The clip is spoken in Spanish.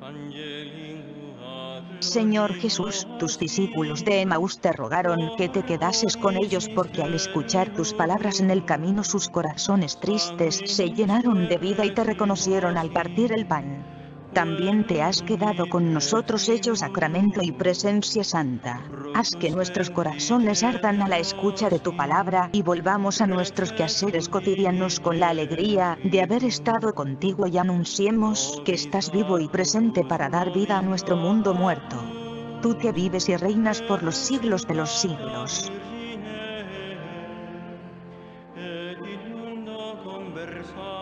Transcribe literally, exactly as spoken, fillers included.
Señor Jesús, tus discípulos de Emaús te rogaron que te quedases con ellos porque al escuchar tus palabras en el camino sus corazones tristes se llenaron de vida y te reconocieron al partir el pan. También te has quedado con nosotros hecho sacramento y presencia santa. Haz que nuestros corazones ardan a la escucha de tu palabra y volvamos a nuestros quehaceres cotidianos con la alegría de haber estado contigo y anunciemos que estás vivo y presente para dar vida a nuestro mundo muerto. Tú que vives y reinas por los siglos de los siglos. Ed in mundo conversar